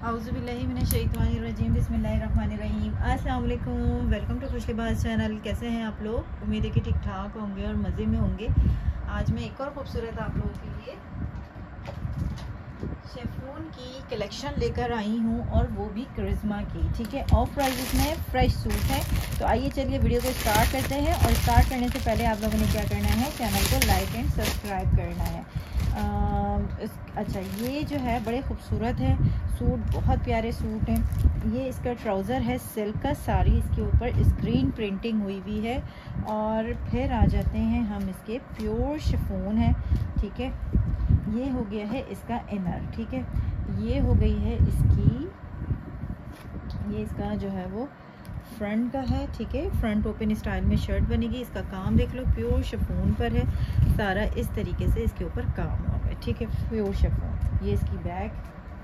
औज़ुबिल्लाहिमिनश्शैतानिर्रजीम बिस्मिल्लाहिर्रहमानिर्रहीम। अस्सलाम वालेकुम, वेलकम टू खुशलिबाज चैनल। कैसे हैं आप लोग? उम्मीद है कि ठीक ठाक होंगे और मज़े में होंगे। आज मैं एक और खूबसूरत आप लोगों के लिए शेफून की कलेक्शन लेकर आई हूँ, और वो भी करिश्मा की। ठीक है, ऑफ प्राइस में फ्रेश सूट है। तो आइए चलिए वीडियो को स्टार्ट करते हैं। और स्टार्ट करने से पहले आप लोगों ने क्या करना है, चैनल को लाइक एंड सब्सक्राइब करना है। अच्छा, ये जो है बड़े खूबसूरत है सूट, बहुत प्यारे सूट हैं। ये इसका ट्राउज़र है सिल्क का, सारी इसके ऊपर स्क्रीन प्रिंटिंग हुई हुई है। और फिर आ जाते हैं हम, इसके प्योर शिफॉन है। ठीक है, ये हो गया है इसका इनर। ठीक है, ये हो गई है इसकी, ये इसका जो है वो फ्रंट का है। ठीक है, फ्रंट ओपन स्टाइल में शर्ट बनेगी। इसका काम देख लो, प्योर शिफॉन पर है सारा, इस तरीके से इसके ऊपर काम हुआ है। ठीक है, प्योर शिफॉन। ये इसकी बैक,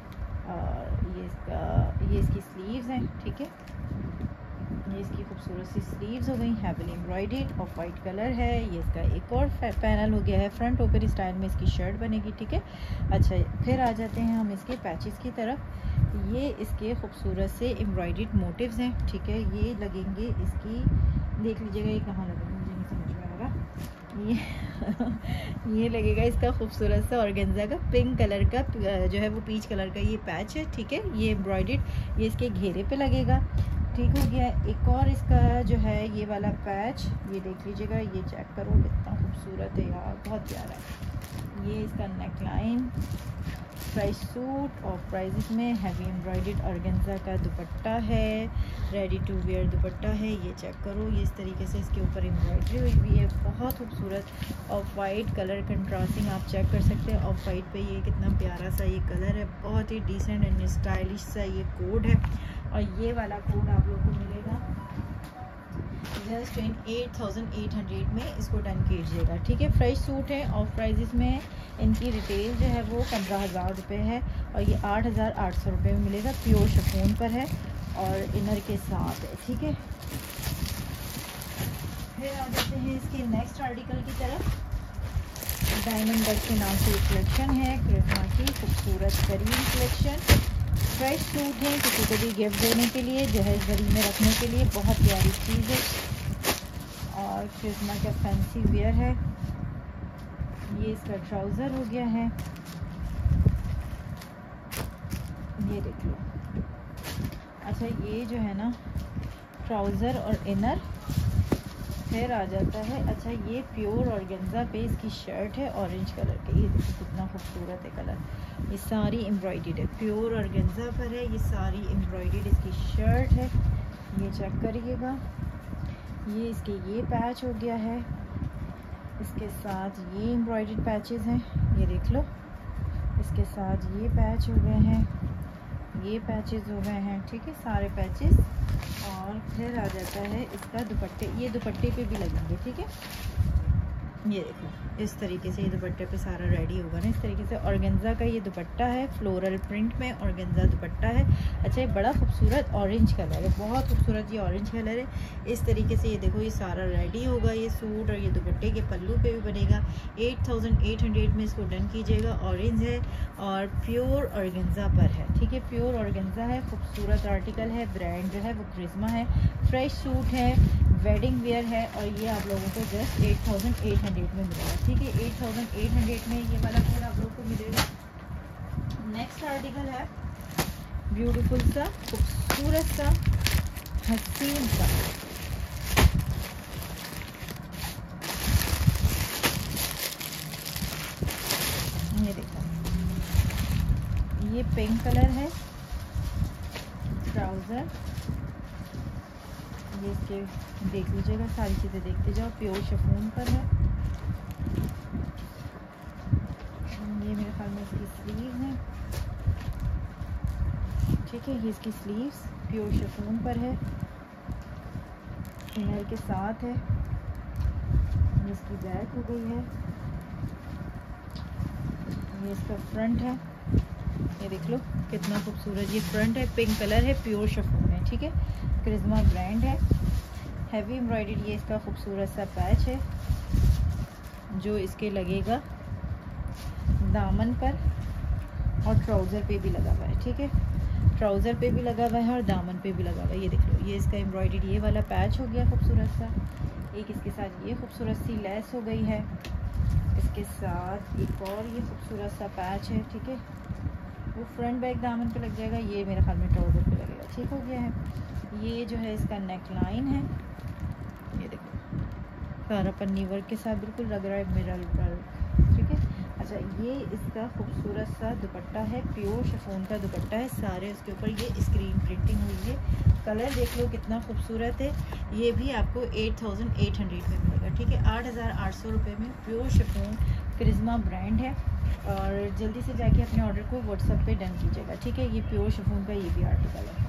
ये इसकी स्लीव्स हैं। ठीक है, ये इसकी खूबसूरत सी स्लीव्स हो गई, heavily embroidered, off white colour है। ये इसका एक और पैनल हो गया है, फ्रंट ओपन स्टाइल में इसकी शर्ट बनेगी। ठीक है, अच्छा फिर आ जाते हैं हम इसके पैचेस की तरफ। ये इसके खूबसूरत से एम्ब्रॉयडर्ड मोटिव्स हैं। ठीक है, ये लगेंगे इसकी, देख लीजिएगा ये कहाँ लगेंगे, मुझे नहीं समझ में आ रहा। ये लगेगा इसका खूबसूरत सा ऑर्गेन्जा का पिंक कलर का जो है वो पीच कलर का ये पैच है। ठीक है, ये एम्ब्रॉयडर्ड, ये इसके घेरे पे लगेगा। ठीक हो गया। एक और इसका जो है ये वाला पैच, ये देख लीजिएगा, ये चेक करो कितना खूबसूरत है यार, बहुत प्यारा है। ये इसका neck line, fresh suit off prices में, हैवी एम्ब्रॉयडर्ड ऑर्गेन्जा का दुपट्टा है, रेडी टू वेयर दुपट्टा है। ये चेक करो, ये इस तरीके से इसके ऊपर एम्ब्रॉयडरी हुई हुई है, बहुत खूबसूरत ऑफ वाइट कलर कंट्रास्टिंग आप चेक कर सकते हैं। ऑफ वाइट पे ये कितना प्यारा सा ये कलर है, बहुत ही डिसेंट एंड स्टाइलिश सा ये कोड है। और ये वाला कोड आप लोगों को मिलेगा जस्ट 8800 में, इसको डन कीजिएगा। ठीक है, फ्रेश सूट है, ऑफ प्राइजेस में। इनकी रिटेल जो है वो 15,000 रुपये है, और ये 8,800 रुपये में मिलेगा, प्योर शिफॉन पर है और इनर के साथ है। ठीक है, फिर आ जाते हैं इसके नेक्स्ट आर्टिकल की तरफ। डायमंड बर्ड के नाम से कलेक्शन है, करिश्मा की खूबसूरत करीम कलेक्शन। फ्रेश सूट है, किसी को भी गिफ्ट देने के लिए, जहेज़ में रखने के लिए बहुत प्यारी चीज़ है। और करिश्मा का फैंसी वेयर है। ये इसका ट्राउज़र हो गया है, ये देख लो। अच्छा, ये जो है ना ट्राउज़र और इनर, फिर आ जाता है। अच्छा, ये प्योर ऑर्गेन्जा पे इसकी शर्ट है, ऑरेंज कलर की, ये देखो कितना खूबसूरत है कलर। ये सारी एम्ब्रॉयडर्ड है, प्योर ऑर्गेन्जा पर है, ये सारी एम्ब्रॉयडर्ड इसकी शर्ट है। ये चेक करिएगा, ये इसके ये पैच हो गया है, इसके साथ ये एम्ब्रॉयडर्ड पैचेस हैं, ये देख लो। इसके साथ ये पैच हो गए हैं, ये पैचेस हो गए हैं। ठीक है, सारे पैचेस। और फिर आ जाता है इसका दुपट्टे, ये दुपट्टे पे भी लगेंगे। ठीक है, ये देखो इस तरीके से ये दुपट्टे पे सारा रेडी होगा ना, इस तरीके से। ऑर्गेन्जा का ये दुपट्टा है, फ्लोरल प्रिंट में ऑर्गेन्जा दुपट्टा है। अच्छा, ये बड़ा खूबसूरत ऑरेंज कलर है, बहुत खूबसूरत ये ऑरेंज कलर है। इस तरीके से ये देखो, ये सारा रेडी होगा ये सूट, और ये दुपट्टे के पल्लू पे भी बनेगा। 8800 में इसको डन कीजिएगा। ऑरेंज है और प्योर ऑर्गेन्जा पर है। ठीक है, प्योर ऑर्गेन्जा है, खूबसूरत आर्टिकल है। ब्रांड जो है वो करिश्मा है, फ्रेश सूट है, वेडिंग वेयर है, और ये आप लोगों को जस्ट 8800 में मिलेगा। ठीक है, 8800 में ये वाला कोड आप लोगों को मिलेगा। नेक्स्ट आर्टिकल है ब्यूटीफुल सा, खूबसूरत सा, हसीन सा, ये देखो, ये पिंक कलर है ट्राउज़र। ये इसके देख लीजिएगा, सारी चीज़ें देखते जाओ, प्योर शिफॉन पर है। ये मेरे ख्याल में इसकी स्लीव है। ठीक है, ये इसकी स्लीव्स प्योर शिफॉन पर है, इनर के साथ है। ये इसकी बैक हो गई है, ये इसका फ्रंट है, ये देख लो कितना खूबसूरत ये फ्रंट है, पिंक कलर है, प्योर शिफॉन है। ठीक है, करिश्मा ब्रांड है, हैवी एम्ब्रॉयडर्ड ये इसका खूबसूरत सा पैच है जो इसके लगेगा दामन पर और ट्राउज़र पे भी लगा हुआ है। ठीक है, ट्राउज़र पे भी लगा हुआ है और दामन पे भी लगा हुआ है। ये देख लो, ये इसका एम्ब्रॉयडरी ये वाला पैच हो गया खूबसूरत सा। एक इसके साथ ये खूबसूरत सी लेस हो गई है, इसके साथ एक और ये खूबसूरत सा पैच है। ठीक है, वो फ्रंट बैक दामन पे लग जाएगा, ये मेरे ख्याल में ट्राउज़र पे लगेगा। ठीक हो गया है। ये जो है इसका नेक लाइन है, ये देखो सारा पन्नी वर्क के साथ बिल्कुल लग रहा है मिरर वर्क। ठीक है। अच्छा, ये इसका खूबसूरत सा दुपट्टा है, प्योर शिफॉन का दुपट्टा है, सारे उसके ऊपर ये स्क्रीन प्रिंटिंग हुई है। कलर देख लो कितना खूबसूरत है। ये भी आपको 8800 में मिलेगा। ठीक है, 8800 रुपये में प्योर शिफॉन करिश्मा ब्रांड है। और जल्दी से जाके अपने ऑर्डर को व्हाट्सएप पे डन कीजिएगा। ठीक है, ये प्योर शिफॉन का ये भी आर्टिकल है,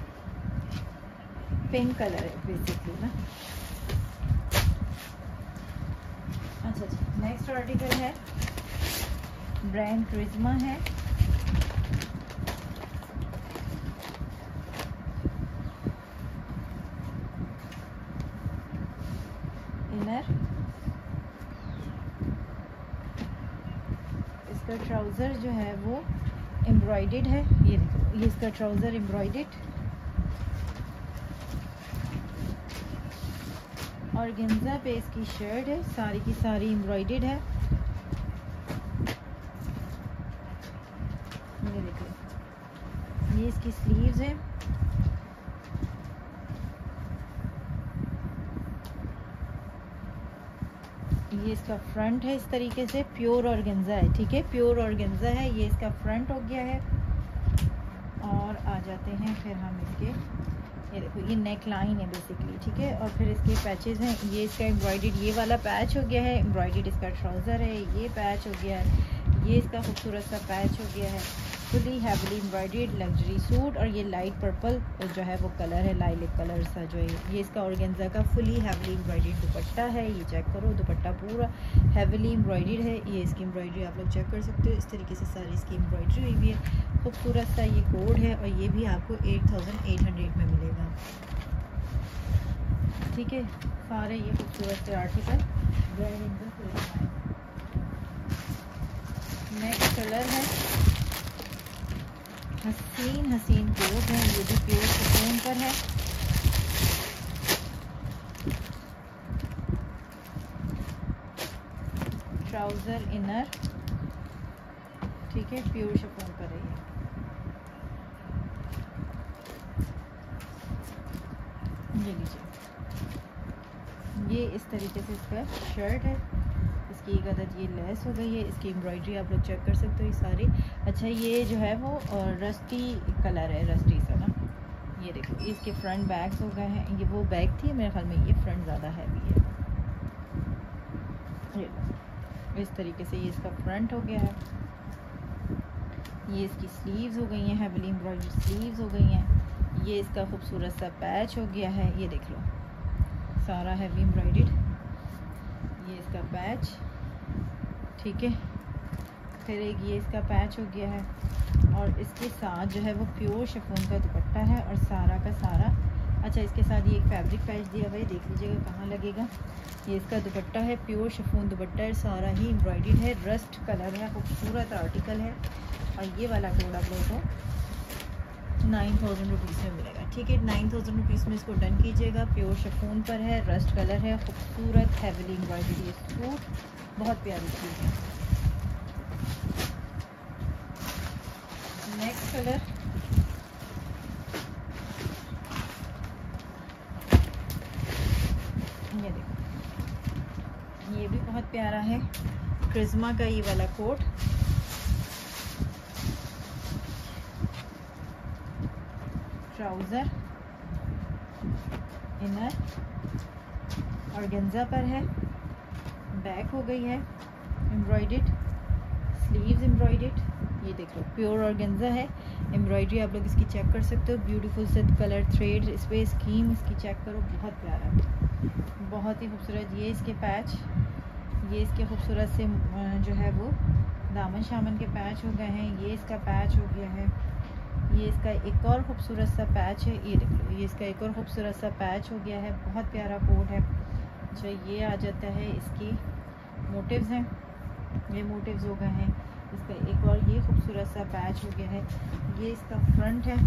पिंक कलर है बेसिकली ना। अच्छा, नेक्स्ट आर्टिकल है, ब्रांड करिश्मा है। इनर, इसका ट्राउज़र जो है वो एम्ब्रॉयडेड है। ये देखो, ये इसका ट्राउज़र एम्ब्रॉयडेड और गेंजा पे इसकी शर्ट है, सारी की सारी एम्ब्रॉयडेड है। ये देखो, ये इसकी स्लीव्स है। ये इसका फ्रंट है, इस तरीके से प्योर ऑर्गेन्जा है। ठीक है, प्योर ऑर्गेन्जा है, ये इसका फ्रंट हो गया है। और आ जाते हैं फिर हम इसके, ये देखो ये नेक लाइन है बेसिकली। ठीक है, और फिर इसके पैचेस हैं। ये इसका एम्ब्रॉयडेड ये वाला पैच हो गया है, एम्ब्रॉयडेड इसका ट्राउज़र है, ये पैच हो गया है, ये इसका खूबसूरत सा पैच हो गया है। Fully heavily embroidered luxury suit, और ये लाइट पर्पल जो है वो कलर है, लाइलिक कलर सा जो है। ये इसका ऑर्गेन्जा का फुली हैवीली एम्ब्रॉयडेड दुपट्टा है। ये चेक करो, दुपट्टा पूरा हैवीली एम्ब्रॉयडेड है। ये इसकी एम्ब्रॉयडरी आप लोग चेक कर सकते हो, इस तरीके से सारी इसकी एम्ब्रॉयडरी हुई भी है। खूबसूरत सा ये कोड है, और ये भी आपको 8800 में मिलेगा। ठीक है, सारे ये खूबसूरत से आर्टिकल ब्रांड। नेक्स्ट कलर है, हसीन कोट है, ये भी प्योर शिफॉन पर है। ट्राउज़र इनर, ठीक है, प्योर शिफॉन पर है। ये लीजिए, ये इस तरीके से इसका शर्ट है। इसकी एक अदद ये लेस हो गई है, इसकी एम्ब्रॉयडरी आप लोग चेक कर सकते हो ये सारी। अच्छा, ये जो है वो रस्टी कलर है, रस्टी सा ना। ये देखो, इसके फ्रंट बैग्स हो गए हैं। ये वो बैग थी मेरे ख्याल में, ये फ्रंट ज़्यादा हैवी है। ये इस तरीके से ये इसका फ्रंट हो गया है। ये इसकी स्लीव्स हो गई हैं, हैवीली एम्ब्रॉयडरी स्लीव्स हो गई हैं। ये इसका खूबसूरत सा पैच हो गया है, ये देख लो सारा हैवी एम्ब्रॉयडर्ड। ये इसका पैच, ठीक है, फिर एक ये इसका पैच हो गया है। और इसके साथ जो है वो प्योर शिफॉन का दुपट्टा है और सारा का सारा। अच्छा, इसके साथ ये एक फैब्रिक पैच दिया हुआ है, देख लीजिएगा कहाँ लगेगा। ये इसका दुपट्टा है, प्योर शिफॉन दुपट्टा है, सारा ही एम्ब्रॉयडर्ड है, रस्ट कलर है, खूबसूरत आर्टिकल है। और ये वाला कोड आप लोगों को 9000 रुपीज़ में मिलेगा। ठीक है, 9000 रुपीज़ में इसको डन कीजिएगा। प्योर शिफॉन पर है, रस्ट कलर है, खूबसूरत हैवीली एम्ब्रॉयडरी। ये सूट बहुत प्यारी चीज़ है। नेक्स्ट कलर, ये देखो, ये भी बहुत प्यारा है, करिश्मा का ये वाला कोट। ट्राउज़र इनर ऑर्गेन्जा पर है, बैक हो गई है एम्ब्रॉयडर्ड, स्लीव्स एम्ब्रॉयडर्ड। ये देखो प्योर ऑर्गेन्जा है, एम्ब्रॉयडरी आप लोग इसकी चेक कर सकते हो। ब्यूटीफुल से कलर थ्रेड इस पर स्कीम इसकी चेक करो, बहुत प्यारा है, बहुत ही खूबसूरत। ये इसके पैच, ये इसके खूबसूरत से जो है वो दामन शामन के पैच हो गए हैं। ये इसका पैच हो गया है। ये इसका एक और खूबसूरत सा पैच है, ये देख लो, ये इसका एक और खूबसूरत सा पैच हो गया है, बहुत प्यारा कोट है। अच्छा, ये आ जाता है, इसकी मोटिव्स हैं, ये मोटिव्स हो गए हैं। इसका एक और ये खूबसूरत सा पैच हो गया है। ये इसका फ्रंट है,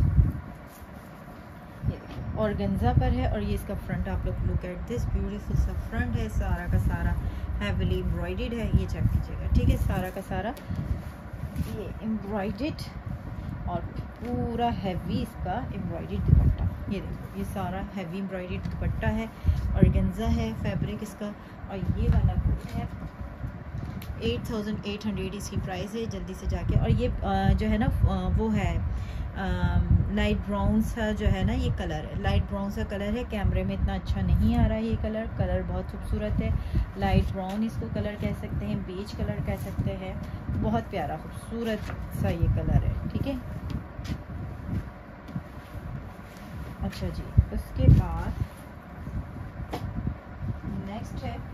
ये ऑर्गेन्जा पर है, और ये इसका फ्रंट। आप लोग लुक एट दिस ब्यूटीफुल सा फ्रंट है, सारा का सारा हैवीली एम्ब्रॉयडर्ड है। ये चेक कीजिएगा, ठीक है, सारा का सारा ये एम्ब्रॉयडर्ड और पूरा हैवी इसका एम्ब्रॉयडर्ड दुपट्टा। ये देखो, ये सारा हैवी एम्ब्रॉयडर्ड दुपट्टा है, ऑर्गेन्जा है फैब्रिक इसका। और ये वाला कोट है 8800 इसकी प्राइस है। जल्दी से जाके, और ये जो है ना वो है लाइट ब्राउन सा जो है ना, ये कलर है, लाइट ब्राउन सा कलर है। कैमरे में इतना अच्छा नहीं आ रहा है ये कलर बहुत खूबसूरत है। लाइट ब्राउन इसको कलर कह सकते हैं, बीच कलर कह सकते हैं। बहुत प्यारा खूबसूरत सा ये कलर है, ठीक है। अच्छा जी, उसके बाद नेक्स्ट है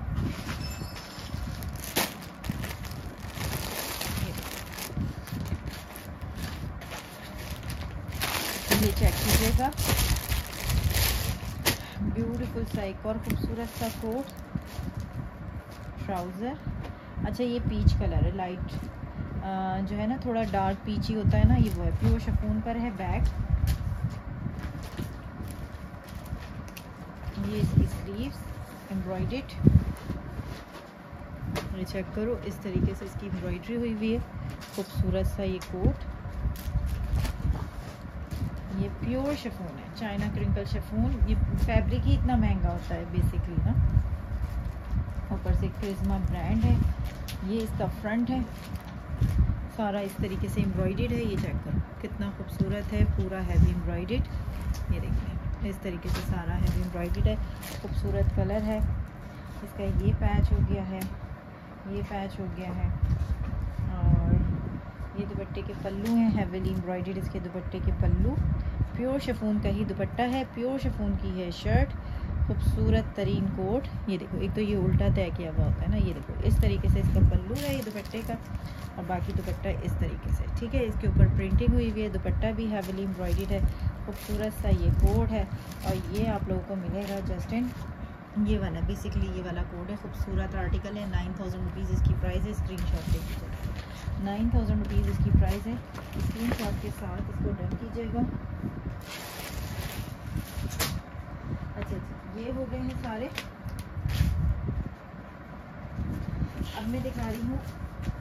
ये चेक कीजिएगा, ब्यूटीफुल सा एक और खूबसूरत सा कोट, ट्राउज़र। अच्छा, ये पीच कलर है, लाइट जो है ना थोड़ा डार्क पीच ही होता है ना, ये वो है। प्योर शिफॉन पर है बैक। ये इसकी स्लीव्स एम्ब्रॉयडर्ड, ये चेक करो, इस तरीके से इसकी एम्ब्रॉयडरी हुई हुई है। खूबसूरत सा ये कोट, ये प्योर शिफॉन है, चाइना क्रिंकल शिफॉन। ये फैब्रिक ही इतना महंगा होता है बेसिकली ना। ऊपर से क्रिस्मा ब्रांड है। ये इसका फ्रंट है, सारा इस तरीके से एम्ब्रॉयडर्ड है। ये चेक करो कितना खूबसूरत है, पूरा हैवी एम्ब्रॉयडर्ड। ये देखिए, इस तरीके से सारा हैवी एम्ब्रॉयडर्ड है, खूबसूरत कलर है इसका। ये पैच हो गया है, ये पैच हो गया है, और ये दुपट्टे के पल्लू हैं, हैवीली एम्ब्रॉयडर्ड इसके दुपट्टे के पल्लू। प्योर शिफॉन का ही दुपट्टा है, प्योर शिफॉन की है शर्ट। खूबसूरत तरीन कोट। ये देखो, एक तो ये उल्टा तय किया हुआ होता है ना, ये देखो इस तरीके से इसका पल्लू है ये दुपट्टे का, और बाकी दुपट्टा इस तरीके से, ठीक है। इसके ऊपर प्रिंटिंग हुई हुई है, दुपट्टा भी हैवीली एम्ब्रॉयडर्ड है। खूबसूरत सा ये कोट है, और ये आप लोगों को मिलेगा जस्ट इन ये वाला, बेसिकली ये वाला कोड है। खूबसूरत आर्टिकल है, 9000 रुपीज़ इसकी प्राइस है। स्क्रीनशॉट ले लीजिएगा, 9000 रुपीज़ इसकी प्राइस है। स्क्रीनशॉट के साथ इसको डन कीजिएगा। अच्छा, ये हो गए हैं सारे। अब मैं दिखा रही हूँ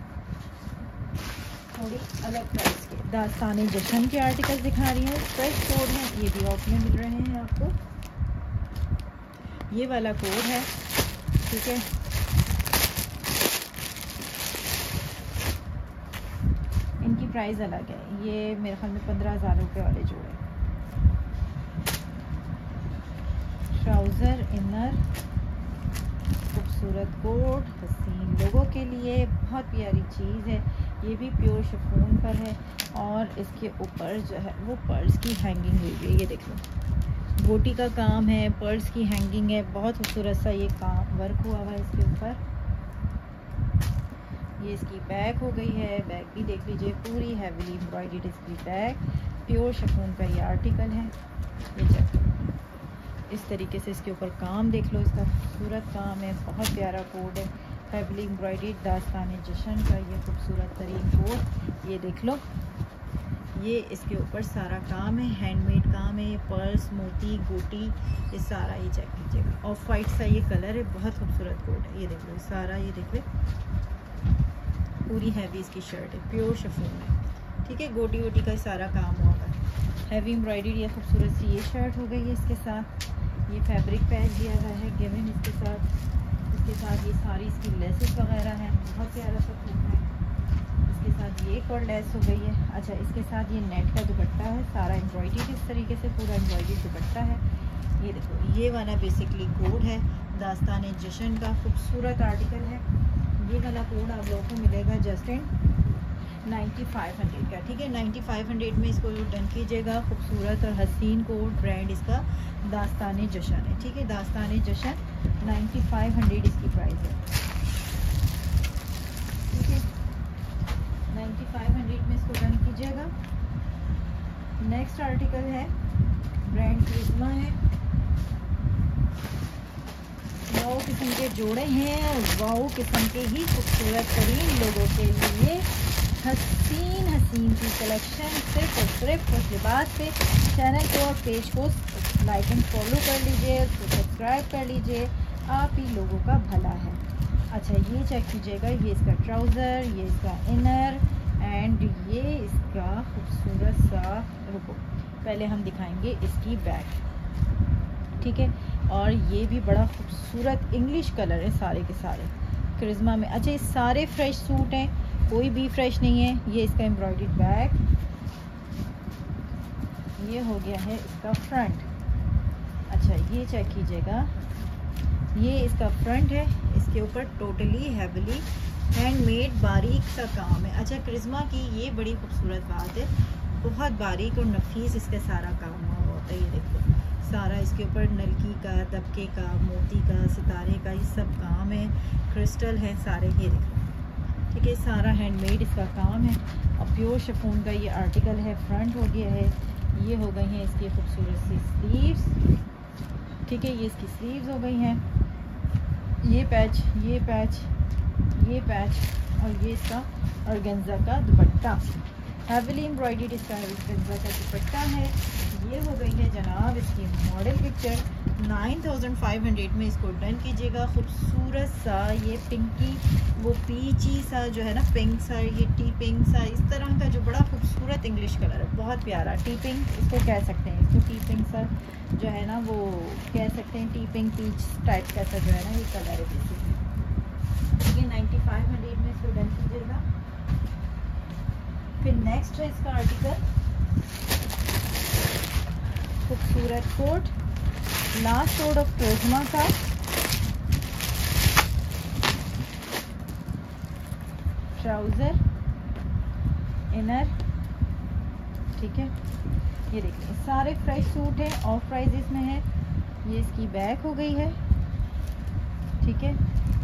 थोड़ी अलग प्राइस के दास्तान जशन के आर्टिकल दिखा रही हूँ। फ्रेश कोड है, ये भी ऑफ में मिल रहे हैं आपको। ये वाला कोड है, ठीक है। इनकी प्राइस अलग है, ये मेरे ख्याल में 15,000 रुपये वाले जोड़े। ट्राउज़र, इनर, खूबसूरत कोट, हसीन लोगों के लिए बहुत प्यारी चीज़ है। ये भी प्योर शिफॉन पर है, और इसके ऊपर जो है वो पर्ल्स की हैंगिंग हुई है। ये देख लो, गोटी का काम है, पर्ल्स की हैंगिंग है, बहुत खूबसूरत सा ये काम वर्क हुआ हुआ है इसके ऊपर। ये इसकी बैक हो गई है, बैक भी देख लीजिए, पूरी हैवीली एम्ब्रॉयडर्ड इसकी बैक। प्योर शिफॉन का ये आर्टिकल है। ये चेक करो, इस तरीके से इसके ऊपर काम देख लो, इसका खूबसूरत काम है, बहुत प्यारा कोड है। हैवीली एम्ब्रॉयडर्ड दास्तान जशन का ये खूबसूरत तरीन कोड, ये देख लो, ये इसके ऊपर सारा काम है, हैंडमेड काम है। ये पर्ल्स, मोती, गोटी, ये सारा, ये चेक कीजिएगा। ऑफ वाइट सा ये कलर है, बहुत खूबसूरत कोट है। ये देख लो, सारा ये देख लो, पूरी हैवी इसकी शर्ट है, प्योर शिफॉन है, ठीक है। गोटी वोटी का सारा काम हुआ है, हैवी एम्ब्रॉयडरी। ये खूबसूरत सी ये शर्ट हो गई है इसके साथ। ये फैब्रिक पैच दिया हुआ है गिवन इसके साथ ये सारी इसकी लेसेस वगैरह हैं, बहुत प्यारा सा कोट है। इसके साथ ये एक और लेस हो गई है। अच्छा, इसके साथ ये नेट का दुपट्टा है, सारा एम्ब्रॉयडरी इस तरीके से पूरा एम्ब्रॉयडरी दुपट्टा है। ये देखो, ये वाला बेसिकली कोड है दास्तान जशन का, खूबसूरत आर्टिकल है। ये वाला कोड आप लोगों को मिलेगा जस्ट इन 9500 का, ठीक है। 9500 में इसको डन कीजिएगा। खूबसूरत और हसीन कोड, ब्रांड इसका दास्तान जशन है, ठीक है। दास्तान जशन 9500 इसकी प्राइस है, ठीक है। 9500 में इसको डन कीजिएगा। नेक्स्ट आर्टिकल है, ब्रांड क्रिस्मा है। 9 किस्म के जोड़े हैं, वाओ किस्म के ही खूबसूरत तरीन लोगों के लिए हसीन हसीन की कलेक्शन सिर्फ और सिर्फ खुश लिबास से। चैनल को और पेज को लाइक एंड फॉलो कर लीजिए, उसको सब्सक्राइब कर लीजिए, आप ही लोगों का भला है। अच्छा ये चेक कीजिएगा, ये इसका ट्राउज़र, ये इसका इनर एंड ये इसका खूबसूरत सा, रुको पहले हम दिखाएंगे इसकी बैक, ठीक है। और ये भी बड़ा खूबसूरत इंग्लिश कलर है सारे के सारे करिश्मा में। अच्छा ये सारे फ्रेश सूट हैं, कोई भी फ्रेश नहीं है। ये इसका एम्ब्रॉयडर्ड बैक, ये हो गया है इसका फ्रंट। अच्छा ये चेक कीजिएगा, ये इसका फ्रंट है, इसके ऊपर टोटली हैवीली हैंडमेड बारीक सा काम है। अच्छा करिश्मा की ये बड़ी खूबसूरत बात है, बहुत बारीक और नफीस इसका सारा काम हुआ होता है। ये देखो सारा इसके ऊपर नलकी का, दबके का, मोती का, सितारे का, ये सब काम है, क्रिस्टल है सारे, ये देखो, ठीक है। सारा हैंडमेड इसका काम है और प्योर शिफॉन का ये आर्टिकल है। फ्रंट हो गया है, ये हो गई हैं इसकी खूबसूरत सी स्लीव्स, ठीक है। ये इसकी स्लीव्स हो गई हैं, ये पैच, ये पैच, ये पैच और ये इसका ऑर्गेन्जा का दुपट्टा, हैवीली एम्ब्रॉयडर्ड इसका ऑर्गेन्जा का दुपट्टा है। ये हो गई है जनाब इसकी मॉडल पिक्चर। 9500 में इसको डन कीजिएगा। खूबसूरत सा ये पिंकी, वो पीची सा जो है ना, पिंक सा, ये टी पिंक सा, इस तरह का जो बड़ा खूबसूरत इंग्लिश कलर है, बहुत प्यारा टी पिंक इसको कह सकते हैं। इसको टी पिंक सा जो है ना वो कह सकते हैं, टी पिंक पीच टाइप का सा जो है ना ये कलर है बेसिकली। ये 9500 में इसको डन कीजिएगा। फिर नेक्स्ट है इसका आर्टिकल, खूबसूरत coat, last coat of Karishma का, ट्राउज़र, इनर, ठीक है। ये देखिए सारे फ्रेश सूट हैं, ऑफ प्राइजेस में है। ये इसकी बैक हो गई है, ठीक है।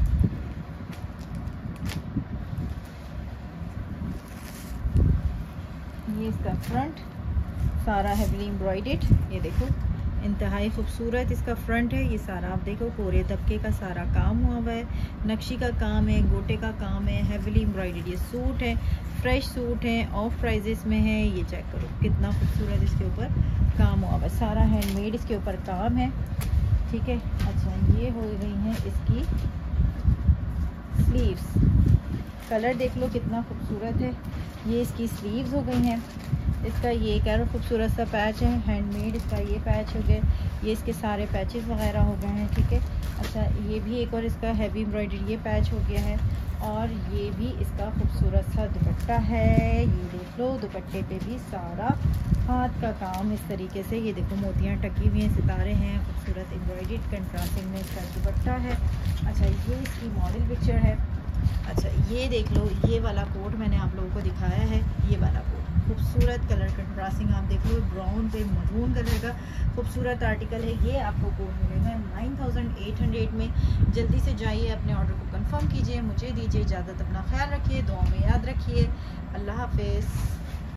ये इसका फ्रंट सारा हैवीली एम्ब्रॉयडर्ड, ये देखो इंतहाई खूबसूरत इसका फ्रंट है। ये सारा आप देखो कोरे तबके का सारा काम हुआ हुआ है, नक्शी का काम है, गोटे का काम है, हैवीली एम्ब्रॉयडर्ड ये सूट है, फ्रेश सूट है, ऑफ प्राइजेस में है। ये चेक करो कितना खूबसूरत इसके ऊपर काम हुआ हुआ है, सारा हैंडमेड इसके ऊपर काम है, ठीक है। अच्छा ये हो गई हैं इसकी स्लीव्स, कलर देख लो कितना खूबसूरत है। ये इसकी स्लीव्स हो गई हैं। इसका ये एक और खूबसूरत सा पैच है, हैंडमेड इसका ये पैच हो गए, ये इसके सारे पैचेस वगैरह हो गए हैं, ठीक है। अच्छा ये भी एक और इसका हैवी एम्ब्रॉयडरी ये पैच हो गया है और ये भी इसका खूबसूरत सा दुपट्टा है। ये देख लो दुपट्टे पे भी सारा हाथ का काम इस तरीके से, ये देखो मोतियाँ टकी हुई हैं, सितारे हैं, खूबसूरत एम्ब्रॉयडर्ड कंट्रास्टिंग में इसका दुपट्टा है। अच्छा ये इसकी मॉडल पिक्चर है। अच्छा ये देख लो, ये वाला कोट मैंने आप लोगों को दिखाया है, ये वाला कोट खूबसूरत कलर कंट्रास्टिंग आप देख लो, ब्राउन पे मरून कलर का खूबसूरत आर्टिकल है। ये आपको कोट मिलेगा 9800 में। जल्दी से जाइए अपने ऑर्डर को कंफर्म कीजिए। मुझे दीजिए इजाज़त, अपना ख्याल रखिए, दुआ में याद रखिए। अल्लाह हाफिज़।